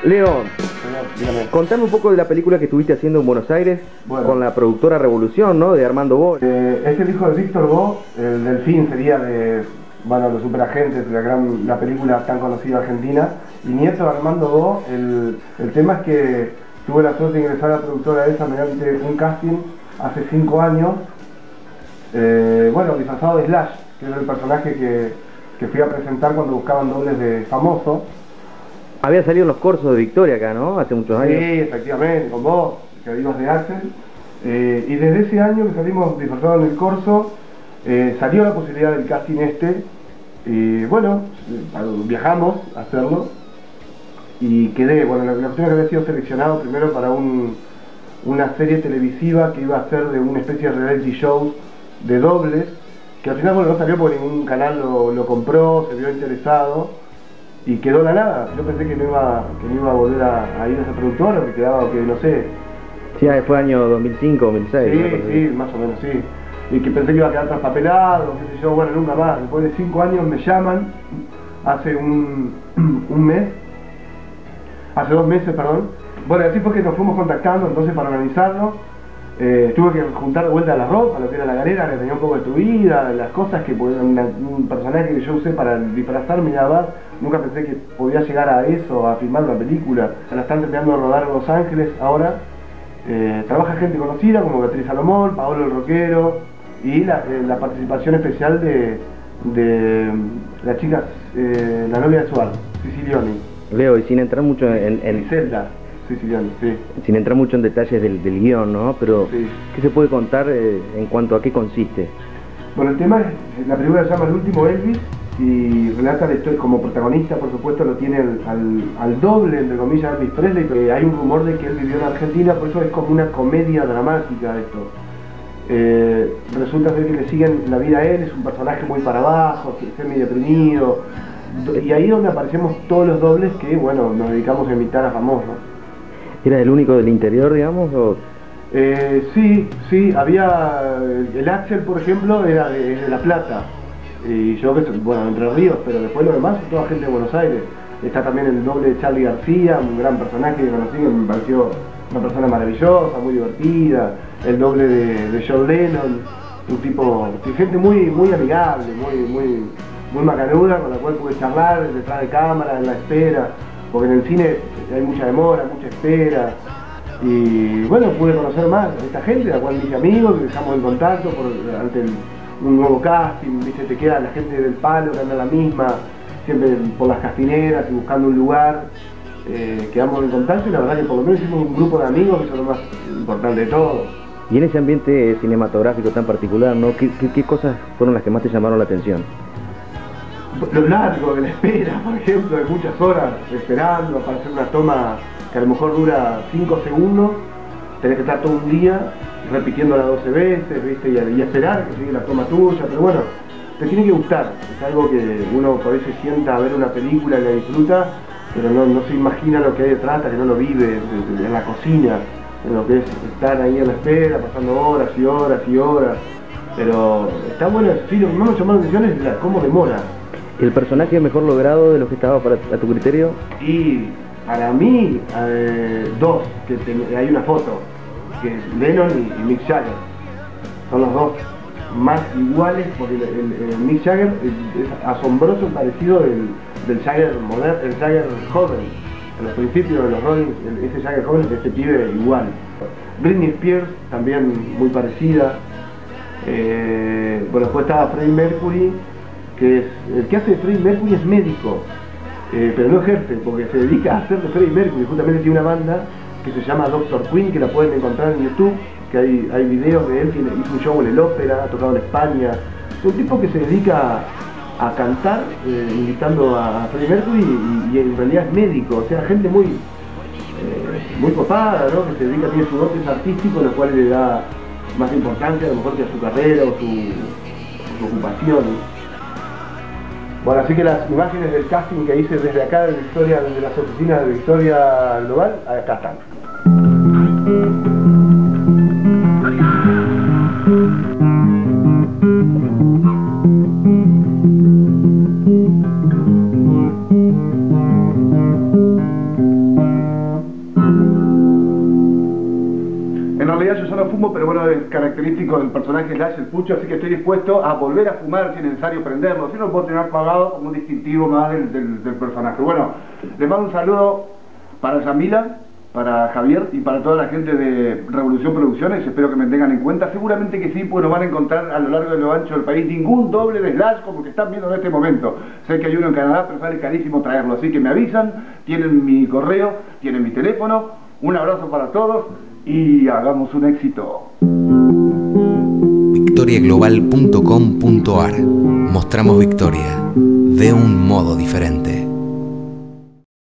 Leo, Dígame. contame un poco de la película que estuviste haciendo en Buenos Aires Bueno. con la productora Revolución, ¿no? De Armando Bo. Es el hijo de Víctor Bo, el Delfín sería de, bueno, Los Superagentes, la película tan conocida argentina, y nieto de Armando Bo. El tema es que tuve la suerte de ingresar a la productora esa mediante un casting hace 5 años, bueno, disfrazado de Slash, que era el personaje que fui a presentar cuando buscaban dobles de famoso. Había salido en los cursos de Victoria acá, ¿no? Hace muchos Sí, años. efectivamente, con vos, que ibas de Axel. Y desde ese año que salimos disfrazados en el corso, salió la posibilidad del casting este. Y bueno, viajamos a hacerlo. Y quedé, bueno, la cuestión es que había sido seleccionado primero para una serie televisiva que iba a ser de una especie de reality show de dobles, que al final, bueno, no salió porque ningún canal lo compró, se vio interesado. Y quedó la nada. Yo pensé que no iba a volver a ir a esa productora, que quedaba, que no sé. Sí, fue año 2005, 2006. Sí, sí, más o menos, sí. Y que pensé que iba a quedar traspapelado, qué sé yo, bueno, nunca más. Después de 5 años me llaman, hace un mes, hace 2 meses, perdón. Bueno, así fue que nos fuimos contactando, entonces para organizarlo, tuve que juntar de vuelta la ropa, lo que era la galera, que tenía un poco destruida, las cosas que un personaje que yo usé para disfrazarme y nada más. Nunca pensé que podía llegar a eso, a filmar una película. La están terminando de rodar en Los Ángeles ahora. Trabaja gente conocida como Beatriz Salomón, Paolo el Roquero y la participación especial de la chica, la novia de Suárez, Sicilioni. Leo, y sin entrar mucho en Griselda Sicilioni, sí. sin entrar mucho en detalles del guión, ¿no? Pero, Sí. ¿qué se puede contar en cuanto a qué consiste? Bueno, el tema es, la película se llama El último Elvis y relata la historia, como protagonista por supuesto lo tiene al doble, entre comillas, Elvis Presley. Hay un rumor de que él vivió en Argentina, por eso es como una comedia dramática esto. Resulta ser que le siguen la vida a él, es un personaje muy para abajo, semi deprimido, y ahí es donde aparecemos todos los dobles que, bueno, nos dedicamos a imitar a famosos. ¿Era el único del interior, digamos? O... Sí, había el Axel, por ejemplo, era de La Plata, y yo, bueno, Entre Ríos, pero después lo demás, toda gente de Buenos Aires. Está también el doble de Charly García, un gran personaje que conocí, que me pareció una persona maravillosa, muy divertida. El doble de John Lennon, un tipo, gente muy amigable, muy macanuda, con la cual pude charlar detrás de cámara, en la espera, porque en el cine hay mucha demora, mucha espera. Y bueno, pude conocer más a esta gente, la cual me hice amigo, que dejamos en contacto ante un nuevo casting, ¿viste? Te queda la gente del palo que anda la misma, siempre por las castineras y buscando un lugar. Quedamos en contacto y la verdad que por lo menos hicimos un grupo de amigos, que eso es lo más importante de todo. Y en ese ambiente cinematográfico tan particular, ¿no? ¿Qué cosas fueron las que más te llamaron la atención? Lo largo de la espera, por ejemplo, de muchas horas esperando para hacer una toma que a lo mejor dura 5 segundos, tenés que estar todo un día repitiéndola 12 veces, ¿viste? Y esperar que llegue la toma tuya, pero bueno, te tiene que gustar, es algo que uno por ahí se sienta a ver una película y la disfruta, pero no se imagina lo que hay detrás hasta que no lo vive en la cocina, en lo que es estar ahí en la espera, pasando horas y horas y horas, pero está bueno, sí, lo que más me llamó la atención es cómo demora. ¿El personaje mejor logrado de los que estaba a tu criterio? Y para mí, dos, hay una foto, que es Lennon y Mick Jagger. Son los dos más iguales, porque el Mick Jagger es asombroso el parecido del Jagger moderno, el Jagger joven. En los principios de los Rolling, ese Jagger joven, este pibe igual. Britney Spears, también muy parecida. Bueno, después estaba Freddie Mercury, que es, el que hace de Freddie Mercury es médico, pero no ejerce, porque se dedica a hacer de Freddie Mercury. Justamente tiene una banda que se llama Doctor Queen, que la pueden encontrar en YouTube, que hay videos de él, que hizo un show en el ópera, ha tocado en España. Es un tipo que se dedica a cantar, invitando a Freddie Mercury, y en realidad es médico, o sea, gente muy copada, ¿no? Que se dedica, tiene su dotes artístico, lo cual le da más importancia a lo mejor que a su carrera o su ocupación. Bueno, así que las imágenes del casting que hice desde acá, desde las oficinas de Victoria Global, acá están. fumo, pero bueno, es característico del personaje Slash, el pucho, así que estoy dispuesto a volver a fumar si es necesario prenderlo, si no lo puedo tener apagado como un distintivo más del personaje. Bueno, les mando un saludo para Yamila, para Javier y para toda la gente de Revolución Producciones, espero que me tengan en cuenta, seguramente que sí, pues no van a encontrar a lo largo de lo ancho del país ningún doble de Slash como el que están viendo en este momento. Sé que hay uno en Canadá, pero sale carísimo traerlo, así que me avisan, tienen mi correo, tienen mi teléfono, un abrazo para todos y hagamos un éxito. Victoriaglobal.com.ar. Mostramos Victoria de un modo diferente.